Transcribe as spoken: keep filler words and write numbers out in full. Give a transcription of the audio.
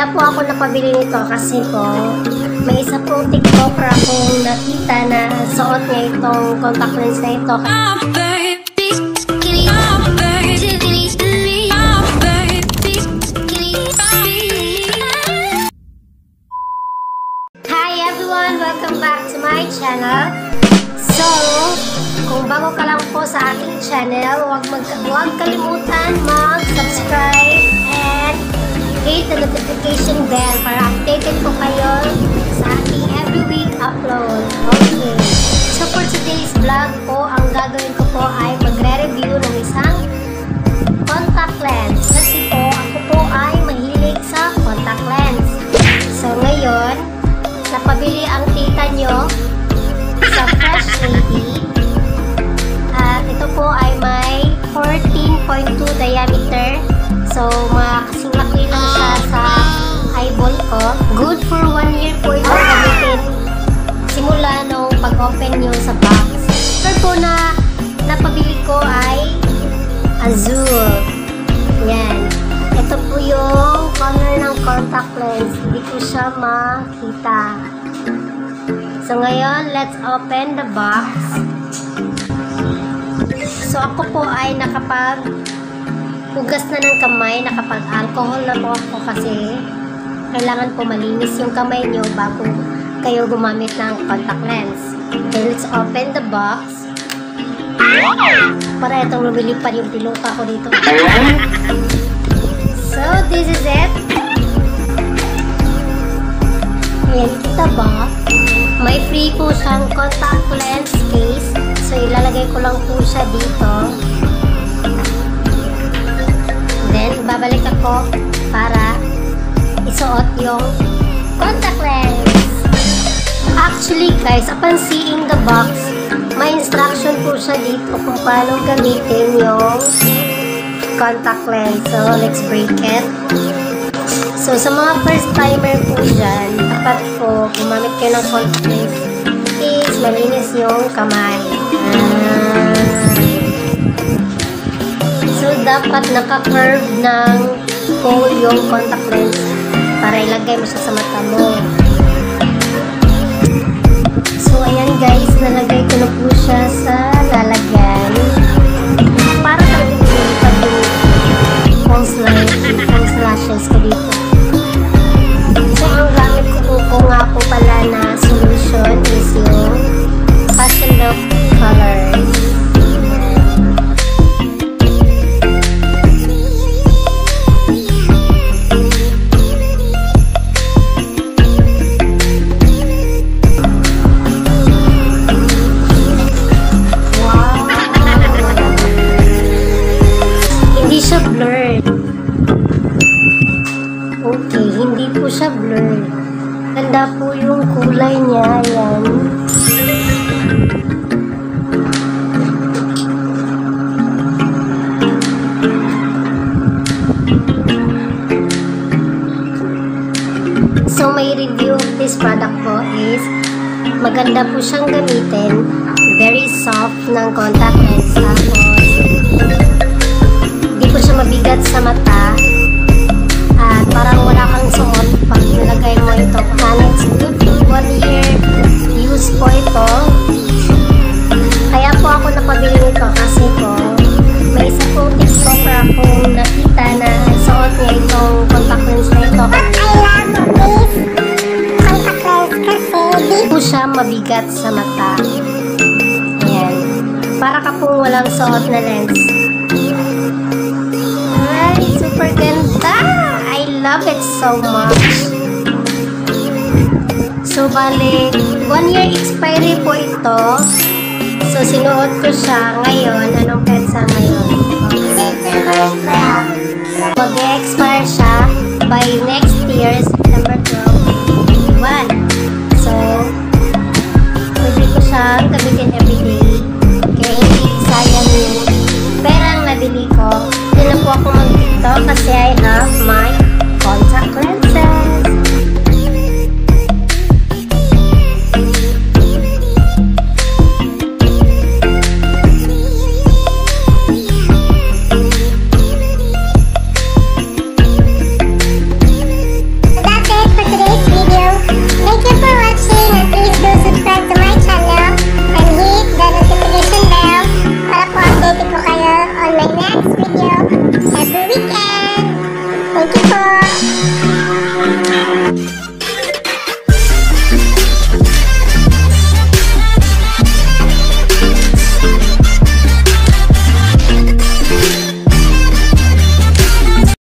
Kaya po ako napabili nito kasi po may isa pong TikToker akong nakita na suot niya itong contact lens na ito. Hi everyone! Welcome back to my channel. So, kung bago ka lang po sa aking channel, huwag, mag huwag kalimutan mag-subscribe and hit the notification bell para updated po kayo sa aking every week upload. Okay. So for today's vlog po, ang gagawin ko po ay magre-review ng isang contact lens. Kasi po, ako po ay mahilig sa contact lens. So ngayon, napabili ang tita nyo sa Fresh Lady. At ito po ay may fourteen point two diameter. So, makasing laki lang siya sa eyeball ko. Good for one year po ito gamitin. Simula nung pag-open nyo sa box. Ito po na napabili ko ay azul. Yan. Ito po yung color ng contact lens. Hindi ko siya makita. So, ngayon, let's open the box. So, ako po ay nakapag hugas na ng kamay, nakapag-alcohol na po ako kasi kailangan po malinis yung kamay nyo bago kayo gumamit ng contact lens. Okay, let's open the box. Para itong lumilipad yung piluka ko dito. So, this is it. Ayan, kita ba? May free po siyang contact lens case. So, ilalagay ko lang po siya dito. Then, babalik ako para isuot yung contact lens. Actually, guys, upon seeing the box, may instruction po siya dito kung paano gamitin yung contact lens. So, let's break it. So, sa mga first timer po dyan, dapat po gumamit kayo ng contact lens is malinis yung kamay. Ah. So, dapat naka-curve ng hole yung contact lens para ilagay mo siya sa mata mo. So, ayan guys, nalagay ko na po siya sa lalagyan. Para talaga pinilipan yung false light, false lashes ko dito. So, ang gamit ko po, po nga po pala na solution is yung Passion Love Colors. Okay, hindi po siya blurred. Ganda po yung kulay niya. Ayan. So, my review of this product po is maganda po siyang gamitin. Very soft ng contact lens. Tapos, hindi po siya mabigat sa mata. At parang wala kang suot pag nilagay mo ito. And it's good for one year use po ito. Kaya po ako napabili nito kasi po may isa pong TikToker akong nakita na suot niya itong contact lens na ito. I love this contact lens kasi hindi po siya mabigat sa mata. Ayan. Para ka pong walang suot na lens. Ay, super ganda! I love it so much. So, bali, one year expiry po ito. So, sinuot ko siya ngayon. Anong petsa ngayon? Mag-expire siya by next year, September twelfth, twenty twenty-one. So, pwede ko siyang gamitin everyday. Kaya hindi sayang yung perang nabili ko. Hindi na po ako mag-tiktok kasi I have my contact lenses. Okay, bye!